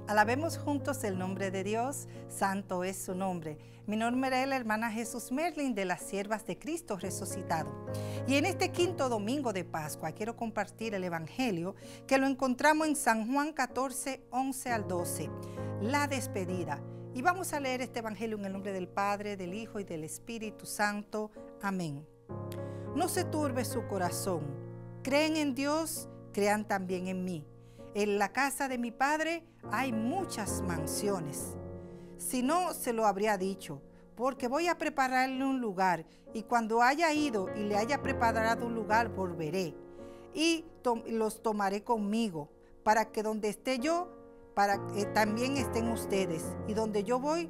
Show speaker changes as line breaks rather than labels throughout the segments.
Alabemos juntos el nombre de Dios, santo es su nombre. Mi nombre es la hermana Jesús Merlin de las Siervas de Cristo Resucitado. Y en este quinto domingo de Pascua quiero compartir el Evangelio que lo encontramos en San Juan 14, 11 al 12, la despedida. Y vamos a leer este Evangelio en el nombre del Padre, del Hijo y del Espíritu Santo. Amén. No se turbe su corazón. Creen en Dios, crean también en mí. En la casa de mi Padre hay muchas mansiones. Si no, se lo habría dicho, porque voy a prepararle un lugar, y cuando haya ido y le haya preparado un lugar, volveré, y los tomaré conmigo, para que donde esté yo, para que también estén ustedes, y donde yo voy,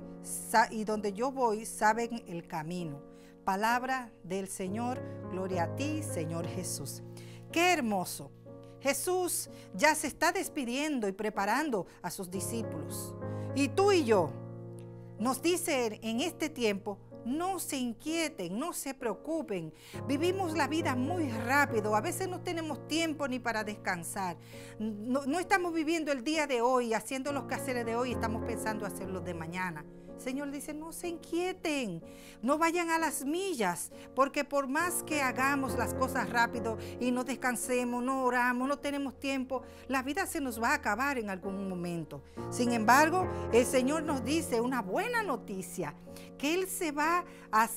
saben el camino. Palabra del Señor, gloria a ti, Señor Jesús. ¡Qué hermoso! Jesús ya se está despidiendo y preparando a sus discípulos. Y tú y yo, nos dice en este tiempo, no se inquieten, no se preocupen. Vivimos la vida muy rápido, a veces no tenemos tiempo ni para descansar. No estamos viviendo el día de hoy, haciendo los quehaceres de hoy, estamos pensando hacerlos de mañana. El Señor dice, no se inquieten, no vayan a las millas, porque por más que hagamos las cosas rápido y no descansemos, no oramos, no tenemos tiempo, la vida se nos va a acabar en algún momento. Sin embargo, el Señor nos dice una buena noticia, que Él se va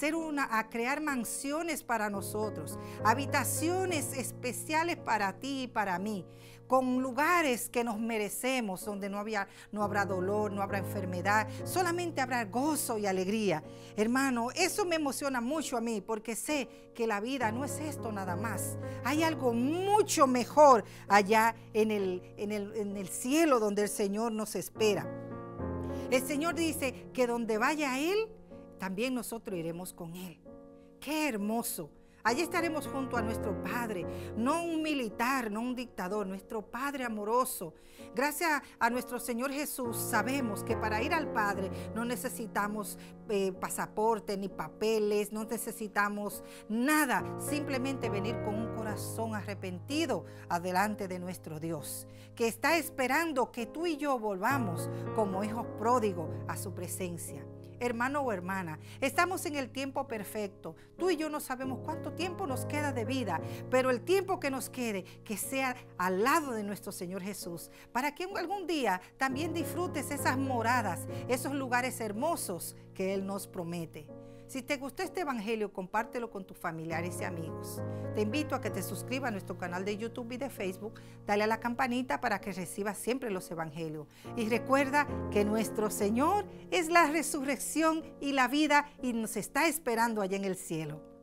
a crear mansiones para nosotros, habitaciones especiales para ti y para mí, con lugares que nos merecemos, donde no habrá dolor, no habrá enfermedad, solamente habrá gozo y alegría. Hermano, eso me emociona mucho a mí, porque sé que la vida no es esto nada más. Hay algo mucho mejor allá en el cielo, donde el Señor nos espera. El Señor dice que donde vaya Él, también nosotros iremos con Él. ¡Qué hermoso! Allí estaremos junto a nuestro Padre, no un militar, no un dictador, nuestro Padre amoroso. Gracias a nuestro Señor Jesús sabemos que para ir al Padre no necesitamos pasaporte ni papeles, no necesitamos nada, simplemente venir con un corazón arrepentido adelante de nuestro Dios, que está esperando que tú y yo volvamos como hijos pródigos a su presencia. Hermano o hermana, estamos en el tiempo perfecto. Tú y yo no sabemos cuánto tiempo nos queda de vida, pero el tiempo que nos quede, que sea al lado de nuestro Señor Jesús, para que algún día también disfrutes esas moradas, esos lugares hermosos que Él nos promete. Si te gustó este evangelio, compártelo con tus familiares y amigos. Te invito a que te suscribas a nuestro canal de YouTube y de Facebook. Dale a la campanita para que recibas siempre los evangelios. Y recuerda que nuestro Señor es la resurrección y la vida y nos está esperando allá en el cielo.